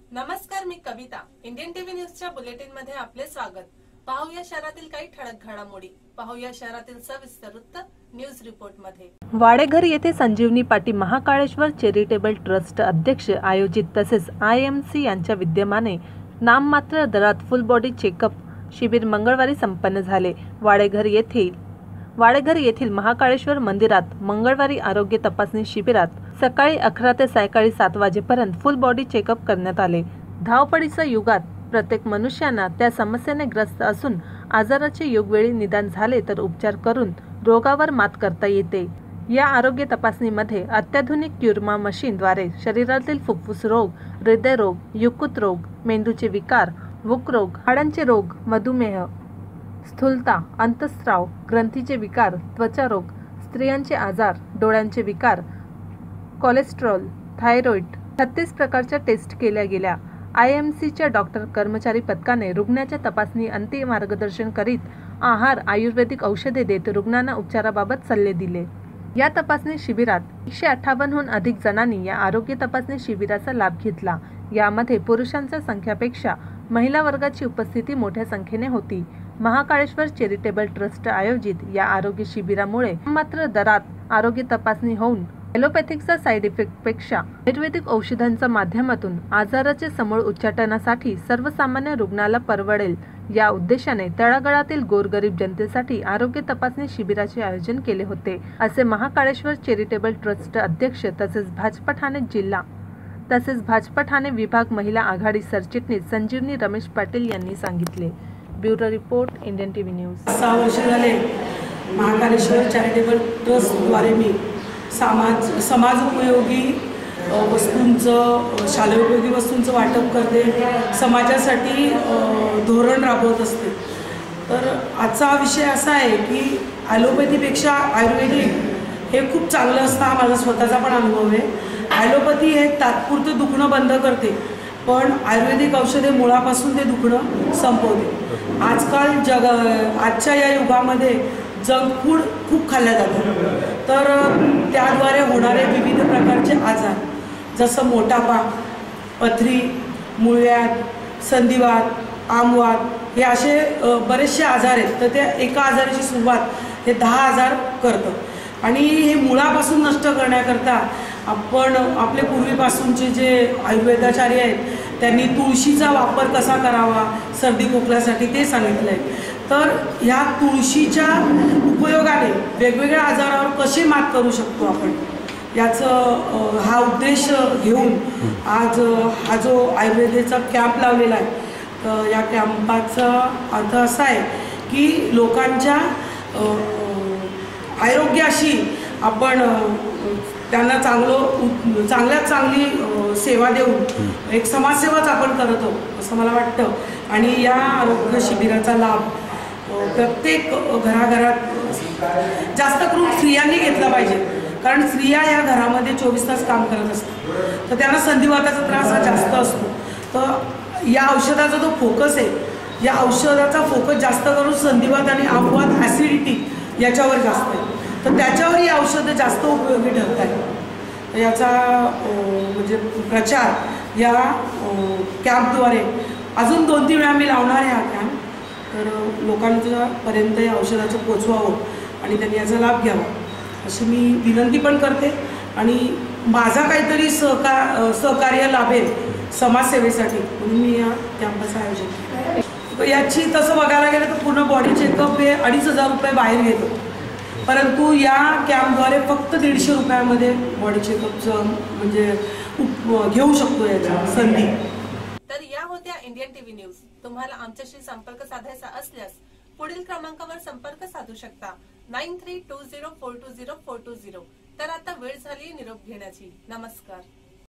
नमस्कार, मी Kavita. Indian TV न्यूजच्या बुलेटिन मध्ये आपले स्वागत. पाहूया शहरातील काही ठळक घडामोडी. पाहूया शहरातील सविस्तर वृत्त न्यूज रिपोर्ट मध्ये. वाडेघर येथे संजीवनी पाटी महाकाळेश्वर चॅरिटेबल ट्रस्ट अध्यक्ष आयोजित तसेच IMC यांच्या विद्यमाने नाममात्र दरात फुल बॉडी चेकअप शिबिर मंगळवारी संपन्न झाले. वाडेघर येथील महाकाळेश्वर मंदिरात मंगळवारी आरोग्य तपासणी शिबिरात सकाळी 11 ते सायंकाळी 7 वाजेपर्यंत फुल बॉडी चेकअप करण्यात आले. धावपळीच्या युगात प्रत्येक मनुष्याना त्या समस्येने ग्रस्त असून आजाराचे योग्यवेळी निदान झाले तर उपचार करून रोगावर मात करता येते. या आरोग्य तपासणीमध्ये अत्याधुनिक क्युरमा मशीनद्वारे शरीरातील फुफ्फुस रोग, हृदयरोग, यकृत रोग, मेंदूचे विकार, वूक रोग, हाडांचे रोग, मधुमेह, स्थूलता, अंतस्राव, ग्रंथीचे विकार, त्वचा रोग, स्त्रियांचे आजार, डोळ्यांचे विकार, कोलेस्ट्रॉल, थायरॉइड 36 प्रकारच्या टेस्ट केल्या गेल्या. IMCच्या डॉक्टर कर्मचारी पथकाने रुग्णाच्या तपासणी अंती मार्गदर्शन करीत आहार, आयुर्वेदिक औषधे देत रुग्णांना उपचाराबाबत सल्ले दिले. या तपासणी शिबिरात 158हून अधिक जणांनी या आरोग्य तपासणी शिबिराचा लाभ घेतला. यामध्ये पुरुषांच्या संख्येपेक्षा महिला वर्गाची उपस्थिती मोठ्या संख्येने होती. महाकाळेश्वर चॅरिटेबल ट्रस्ट आयोजित या आरोग्य शिबिरामुळे मात्र दरात आरोग्य तपासणी होऊन ॲलोपॅथिकचा साईड इफेक्टपेक्षा आयुर्वेदिक औषधांच्या माध्यमातून आजाराचे समूळ उच्चाटनासाठी सर्वसामान्य रुग्णाला परवडेल या उद्देशाने तळागाळातील गोरगरीब जनतेसाठी आरोग्य तपासणी शिबिराचे आयोजन केले होते, असे महाकाळेश्वर चॅरिटेबल ट्रस्ट अध्यक्ष तसेच भाजपा ठाणे विभाग महिला आघाडी सरचिटणीस संजीवनी रमेश पाटील यांनी सांगितले. Bureau report, Indian TV news. 6 वर्ष झाले महाकाळेश्वर चॅरिटेबल ट्रस्टद्वारे मी समाज उपयोगी वस्तूंचं, शालेयोपयोगी वस्तूंचं वाटप करते, समाजासाठी धोरण राबवत असते. तर आजचा विषय असा आहे की ॲलोपॅथीपेक्षा आयुर्वेदिक हे खूप चांगलं असतं. हा माझा स्वतःचा पण अनुभव आहे. ॲलोपॅथी हे तात्पुरतं दुखणं बंद करते, पण आयुर्वेदिक औषधे मुळापासून ते दुखणं संपवते. आजच्या या युगामध्ये जंक फूड खूप खाल्लं जातं, तर त्याद्वारे होणारे विविध प्रकारचे आजार जसं मोटापा, पथरी, मूळव्याध, संधिवात, आमवात हे असे बरेचसे आजार आहेत. तर त्या एका आजाराची सुरुवात हे 10 आजार करतं. आणि हे मुळापासून नष्ट करण्याकरता आपण आपले पूर्वीपासूनचे जे आयुर्वेदाचार्य आहेत त्यांनी तुळशीचा वापर कसा करावा सर्दी खोकल्यासाठी ते सांगितलं आहे. तर ह्या तुळशीच्या उपयोगाने वेगवेगळ्या आजारावर कसे मात करू शकतो आपण, याचं हा उद्देश घेऊन आज हा जो आयुर्वेदाचा कॅम्प लावलेला आहे, तर या कॅम्पाचा अर्थ असा आहे की लोकांच्या आरोग्याशी आपण त्यांना चांगल्यात चांगली सेवा देऊन एक समाजसेवाच आपण करत आहोत असं मला वाटतं. आणि या आरोग्य शिबिराचा लाभ प्रत्येक घराघरात जास्त करून स्त्रियांनी घेतला पाहिजे, कारण स्त्रिया या घरामध्ये 24 तास काम करत असतात, तर त्यांना संधिवाताचा त्रास हा जास्त असतो. तर या औषधाचा जो फोकस आहे, या औषधाचा फोकस जास्त करून संधिवात आणि आमवात, ॲसिडिटी याच्यावर जास्त आहे. तर त्याच्यावर ही औषधं जास्त उपयोगी ठरत आहेत. याचा म्हणजे प्रचार या कॅम्पद्वारे अजून 2-3 वेळा मी लावणार आहे हा कॅम्प. तर लोकांपर्यंत या औषधाचं पोचवावं आणि त्यांनी याचा लाभ घ्यावा अशी मी विनंती पण करते. आणि माझा काहीतरी सहकार्य लाभेल समाजसेवेसाठी म्हणून मी या कॅम्पचं आयोजन केलं. याची तसं बघायला गेलं तर पूर्ण बॉडी चेकअप हे 2,500 रुपये बाहेर घेतो, परंतु या कॅम्पद्वारे फक्त 150 रुपयामध्ये बॉडी चेकअपचं म्हणजे घेऊ शकतो याची संधी. तर या होत्या इंडियन टीव्ही न्यूज. तुम्हाला आमच्याशी संपर्क साधायचा असल्यास पुढील क्रमांकावर संपर्क साधू शकता 9320420420. तर आता वेळ झाली निरोप घेण्याची. नमस्कार.